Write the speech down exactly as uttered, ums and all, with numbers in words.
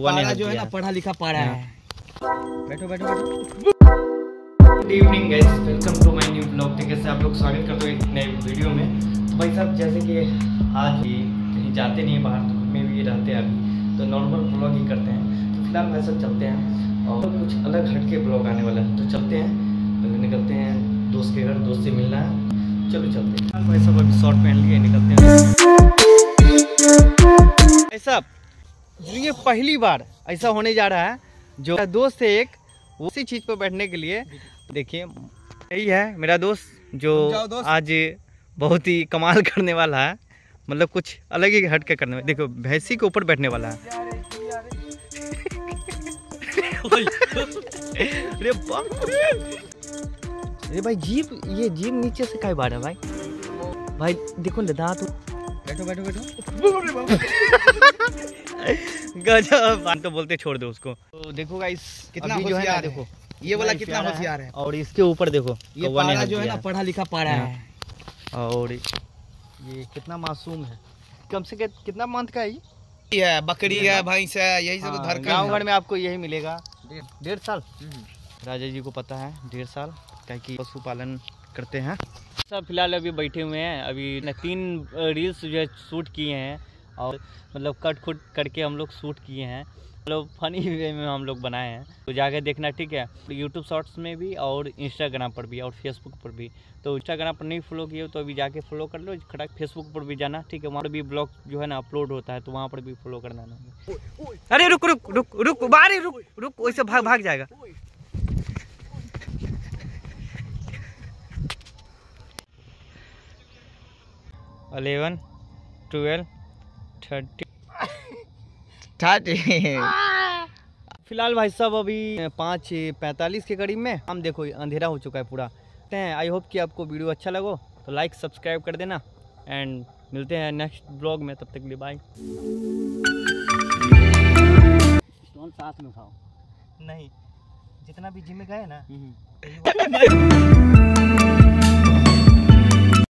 पारा जो है ना पढ़ा लिखा पारा है। बैठो बैठो बैठो। Good evening guys, welcome to my new blog. ठीक है, आप लोग स्वागत करते हो एक नए वीडियो में। तो भाई साहब, जैसे कि आज ही कहीं जाते नहीं बाहर, तो घर में भी रहते हैं अभी, तो नॉर्मल ब्लॉग ही करते हैं। तो फिलहाल वैसे चलते हैं और कुछ अलग हट के ब्लॉग आने वाला है, तो चलते हैं। तो निकलते हैं दोस्त के घर, दोस्त से मिलना है, चलो चलते हैं। भाई साहब अभी शॉर्ट पहन लिए निकलते हैं। भाई साहब, ये पहली बार ऐसा होने जा रहा है, जो दोस्त है एक उसी चीज पर बैठने के लिए। देखिए यही है मेरा दोस्त, जो दोस्त। आज बहुत ही कमाल करने वाला है, मतलब कुछ अलग ही हट के करने वाला। देखो भैंसी के ऊपर बैठने वाला है। अरे बाप रे, अरे भाई जीप, ये जीप नीचे से काय बार है भाई। भाई देखो ना दांत। बैठो बैठो बैठो। गजब, तो बोलते छोड़ दो उसको। तो देखो गाइस कितना जो है ना, होशियार देखो ये वाला कितना होशियार है। और इसके ऊपर देखो ये पारा जो है ना पढ़ा लिखा पारा है। और ये कितना मासूम है, कम से कम कितना मंथ का है ये है, बकरी है, भैंस है, यही सब घर का। गाँव घर में आपको यही मिलेगा। डेढ़ साल राजा जी को पता है, डेढ़ साल क्या कि पशुपालन करते हैं। सब फिलहाल अभी बैठे हुए हैं, अभी न तीन रील्स जो है शूट किए हैं, और मतलब कट खुट करके हम लोग शूट किए हैं, मतलब फनी वे में हम लोग बनाए हैं। तो जाके देखना, ठीक है, यूट्यूब शॉर्ट्स में भी और इंस्टाग्राम पर भी और फेसबुक पर भी। तो इंस्टाग्राम पर नहीं फॉलो किए तो अभी जाके फॉलो कर लो, खड़ा फेसबुक पर भी जाना, ठीक है, वहाँ पर भी ब्लॉग जो है ना अपलोड होता है, तो वहाँ पर भी फॉलो करना ना। अरे रुक रुक रुक रुक बारे रुक रुक, वैसे भाग भाग जाएगा। अलेवन ट्वेल्व थर्टी थर्टी फिलहाल भाई साहब अभी पाँच पैंतालीस के करीब में हम, देखो अंधेरा हो चुका है पूरा। आई होप कि आपको वीडियो अच्छा लगो, तो लाइक सब्सक्राइब कर देना, एंड मिलते हैं नेक्स्ट ब्लॉग में। तब तक के लिए बाय। साथ में खाओ नहीं, जितना भी जिम में गए ना